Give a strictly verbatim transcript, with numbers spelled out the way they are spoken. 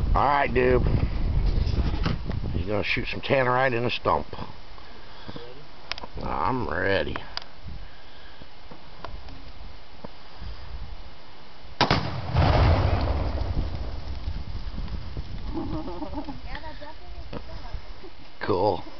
Alright, dude. You're gonna shoot some tannerite in a stump. I'm ready. Cool.